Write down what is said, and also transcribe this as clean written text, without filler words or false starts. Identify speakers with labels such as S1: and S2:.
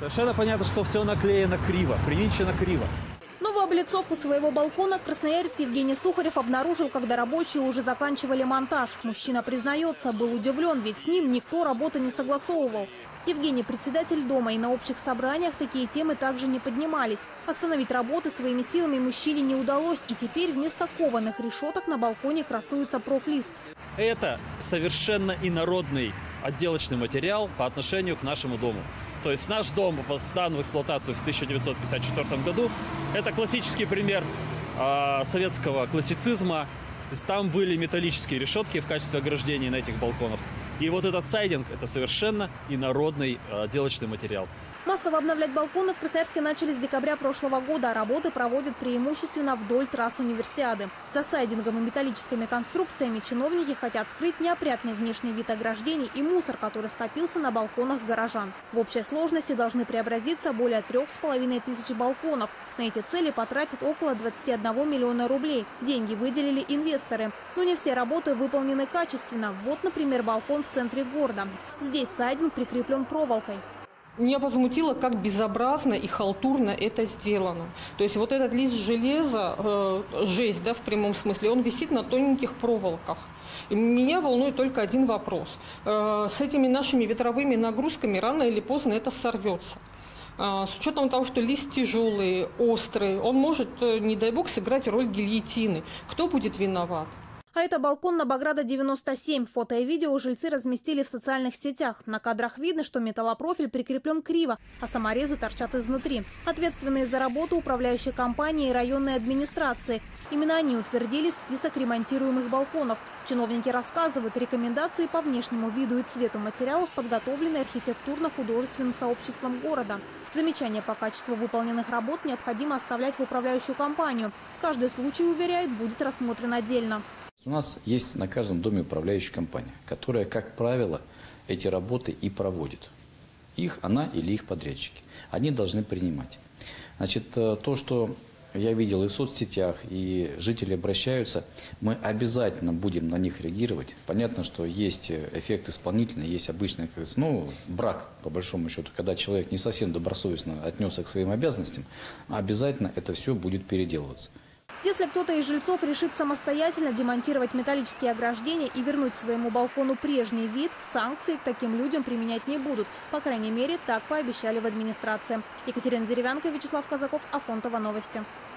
S1: Совершенно понятно, что все наклеено криво, привинчено криво.
S2: Новую облицовку своего балкона красноярец Евгений Сухарев обнаружил, когда рабочие уже заканчивали монтаж. Мужчина признается, был удивлен, ведь с ним никто работы не согласовывал. Евгений – председатель дома, и на общих собраниях такие темы также не поднимались. Остановить работы своими силами мужчине не удалось, и теперь вместо кованых решеток на балконе красуется профлист.
S1: Это совершенно инородный отделочный материал по отношению к нашему дому. То есть наш дом сдан в эксплуатацию в 1954 году. Это классический пример советского классицизма. Там были металлические решетки в качестве ограждения на этих балконах. И вот этот сайдинг – это совершенно инородный отделочный материал.
S2: Массово обновлять балконы в Красноярске начали с декабря прошлого года. Работы проводят преимущественно вдоль трасс Универсиады. За сайдингом и металлическими конструкциями чиновники хотят скрыть неопрятный внешний вид ограждений и мусор, который скопился на балконах горожан. В общей сложности должны преобразиться более 3500 балконов. На эти цели потратят около 21 миллиона рублей. Деньги выделили инвесторы. Но не все работы выполнены качественно. Вот, например, балкон в центре города. Здесь сайдинг прикреплен проволокой.
S3: Меня возмутило, как безобразно и халтурно это сделано. То есть вот этот лист железа, жесть, да, в прямом смысле, он висит на тоненьких проволоках. И меня волнует только один вопрос. С этими нашими ветровыми нагрузками рано или поздно это сорвется. С учетом того, что лист тяжелый, острый, он может, не дай бог, сыграть роль гильотины. Кто будет виноват?
S2: А это балкон на Баграта 97. Фото и видео жильцы разместили в социальных сетях. На кадрах видно, что металлопрофиль прикреплен криво, а саморезы торчат изнутри. Ответственные за работу управляющей компании и районной администрации. Именно они утвердили список ремонтируемых балконов. Чиновники рассказывают, рекомендации по внешнему виду и цвету материалов подготовлены архитектурно-художественным сообществом города. Замечания по качеству выполненных работ необходимо оставлять в управляющую компанию. Каждый случай, уверяет, будет рассмотрен отдельно.
S4: У нас есть на каждом доме управляющая компания, которая, как правило, эти работы и проводит. Она или их подрядчики. Они должны принимать. Значит, то, что я видел и в соцсетях, и жители обращаются, мы обязательно будем на них реагировать. Понятно, что есть эффект исполнительный, есть обычный, брак, по большому счету, когда человек не совсем добросовестно отнесся к своим обязанностям, обязательно это все будет переделываться.
S2: Если кто-то из жильцов решит самостоятельно демонтировать металлические ограждения и вернуть своему балкону прежний вид, санкции к таким людям применять не будут. По крайней мере, так пообещали в администрации. Екатерина Деревянко, Вячеслав Казаков, Афонтово, новости.